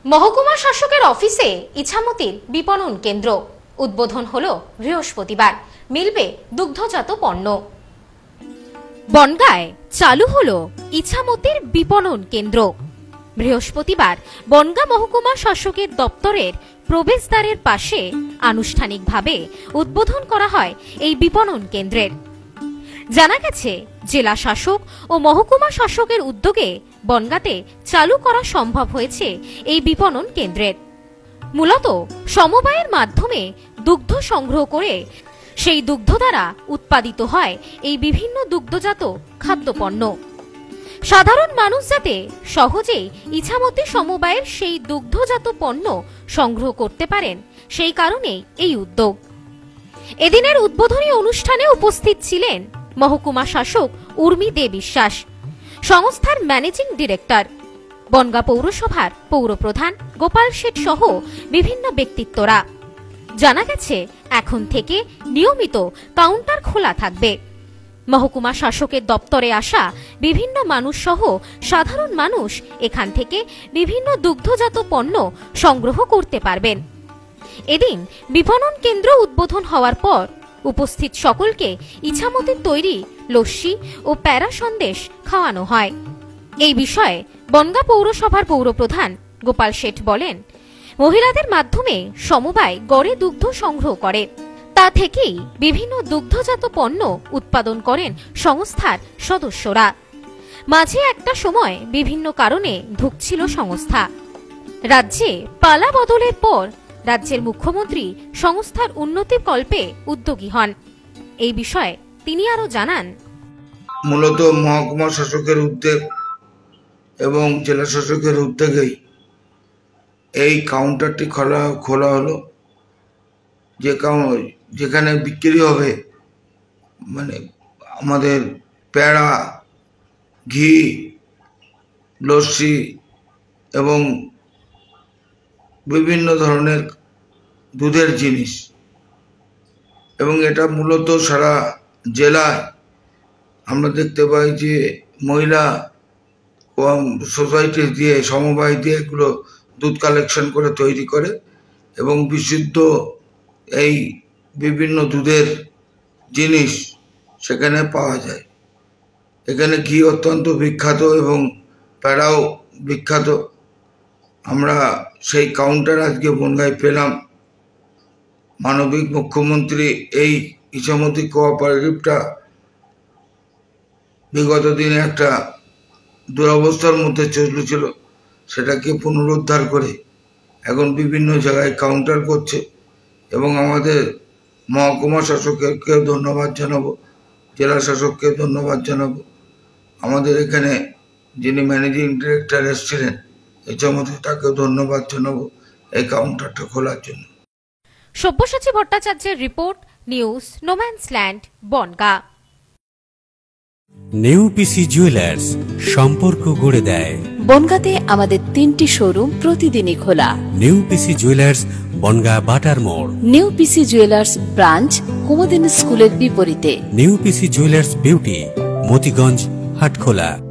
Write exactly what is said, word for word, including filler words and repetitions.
মহকুমা শাসকের অফিসে ইছামতির বিপণন কেন্দ্র উদ্বোধন হলো বৃহস্পতিবার। মিলবে দুগ্ধজাত পণ্য। বনগাঁয় চালু হলো ইছামতির বিপণন কেন্দ্র। বৃহস্পতিবার বনগাঁ মহকুমা শাসকের দপ্তরের প্রবেশদ্বারের পাশে আনুষ্ঠানিকভাবে উদ্বোধন করা হয় এই বিপণন কেন্দ্রের। জানা গেছে, জেলা শাসক ও মহকুমা শাসকের উদ্যোগে বনগাঁতে চালু করা সম্ভব হয়েছে এই বিপণন কেন্দ্রের। মূলত সমবায়ের মাধ্যমে দুগ্ধ সংগ্রহ করে সেই দুগ্ধ দ্বারা উৎপাদিত হয় এই বিভিন্ন দুগ্ধজাত খাদ্যপণ্য। সাধারণ মানুষ যাতে সহজেই ইছামতি সমবায়ের সেই দুগ্ধজাত পণ্য সংগ্রহ করতে পারেন, সেই কারণেই এই উদ্যোগ। এদিনের উদ্বোধনী অনুষ্ঠানে উপস্থিত ছিলেন মহকুমা শাসক উর্মি দে বিশ্বাস, সংস্থার ম্যানেজিং ডিরেক্টর, বনগাঁ পৌরসভার পৌরপ্রধান গোপাল শেঠ সহ বিভিন্ন ব্যক্তিত্বরা। জানা গেছে, এখন থেকে নিয়মিত কাউন্টার খোলা থাকবে। মহকুমা শাসকের দপ্তরে আসা বিভিন্ন মানুষ সহ সাধারণ মানুষ এখান থেকে বিভিন্ন দুগ্ধজাত পণ্য সংগ্রহ করতে পারবেন। এদিন বিপণন কেন্দ্র উদ্বোধন হওয়ার পর উপস্থিত সকলকে ইছামতির তৈরি লস্যি ও প্যারা সন্দেশ খাওয়ানো হয়। এই বিষয়ে বনগাঁ পৌরসভার পৌরপ্রধান গোপাল শেঠ বলেন, মহিলাদের মাধ্যমে সমবায় গড়ে দুগ্ধ সংগ্রহ করে, তা থেকেই বিভিন্ন দুগ্ধজাত পণ্য উৎপাদন করেন সংস্থার সদস্যরা। মাঝে একটা সময় বিভিন্ন কারণে ধুঁকছিল সংস্থা। রাজ্যে পালা বদলের পর রাজ্যের মুখ্যমন্ত্রী সংস্থার উন্নতি কল্পে উদ্যোগী হন। এই বিষয়ে তিনি আরো জানান, মূলত মহকুমা শাসকের উদ্যোগ এবং জেলা শাসকের উদ্যোগেই এই কাউন্টারটি খোলা খোলা হলো, যে যেখানে বিক্রি হবে মানে আমাদের প্যাড়া, ঘি, লস্যি এবং বিভিন্ন ধরনের দুধের জিনিস। এবং এটা মূলত সারা জেলায় আমরা দেখতে পাই যে মহিলা ও সোসাইটি দিয়ে সমবায় দিয়ে এগুলো দুধ কালেকশন করে তৈরি করে এবং বিশুদ্ধ এই বিভিন্ন দুধের জিনিস সেখানে পাওয়া যায়। এখানে ঘি অত্যন্ত বিখ্যাত এবং প্যাড়াও বিখ্যাত। আমরা সেই কাউন্টার আজকে বনগাঁয় পেলাম। মানবিক মুখ্যমন্ত্রী এই ইছামতি কোঅপারেটিভটা বিগত দিনে একটা দুরবস্থার মধ্যে চলেছিল, সেটাকে পুনরুদ্ধার করে এখন বিভিন্ন জায়গায় কাউন্টার করছে এবং আমাদের মহকুমা শাসককে ধন্যবাদ জানাবো, জেলা শাসককে ধন্যবাদ জানাবো। আমাদের এখানে যিনি ম্যানেজিং ডিরেক্টর এসেছিলেন ইছামতি, তাকে ধন্যবাদ জানাবো এই কাউন্টারটা খোলার জন্য। সব্যসাচী ভট্টাচার্যের রিপোর্ট, নিউজ নোম্যান্সল্যান্ড, বনগাঁ। নেউপিসি জুয়েলার্স সম্পর্ক গড়ে দেয়। বনগাঁতে আমাদের তিনটি শোরুম প্রতিদিনই খোলা। নেউপিসি জুয়েলার্স, বনগাঁ বাটার মোড়। নেউপিসি জুয়েলার্স ব্রাঞ্চ কুমুদিনী স্কুলের বিপরীতে। নেউপিসি জুয়েলার্স বিউটি, মতিগঞ্জ, হাটখোলা।